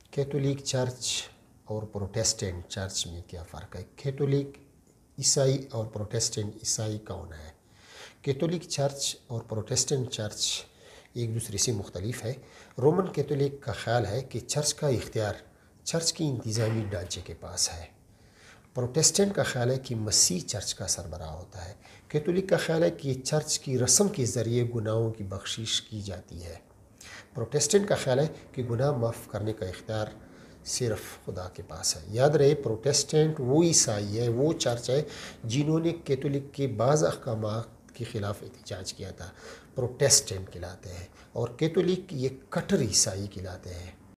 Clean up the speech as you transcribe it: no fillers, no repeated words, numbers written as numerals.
Catholic church और Protestant church में क्या फ़र्क है? कैथोलिक ईसाई और प्रोटेस्टेंट ईसाई कौन है? कैथोलिक चर्च और प्रोटेस्टेंट चर्च एक दूसरे से मुख्तलिफ है। रोमन कैथोलिक का ख्याल है कि चर्च का इख्तियार चर्च की इंतज़ामी ढांचे के पास है। प्रोटेस्टेंट का ख्याल है कि मसीह चर्च का सरबराह होता है। कैथोलिक का ख्याल है कि चर्च की रस्म के ज़रिए गुनाहों की बख्शिश की जाती है। प्रोटेस्टेंट का ख्याल है कि गुनाह माफ़ करने का इख्तियार सिर्फ खुदा के पास है। याद रहे, प्रोटेस्टेंट वो ईसाई है, वो चर्च है जिन्होंने कैथोलिक के बाज़ अहकामात के ख़िलाफ़ एहतजाज किया था, प्रोटेस्टेंट कहलाते हैं। और कैथोलिक ये कट्टर ईसाई कहलाते हैं।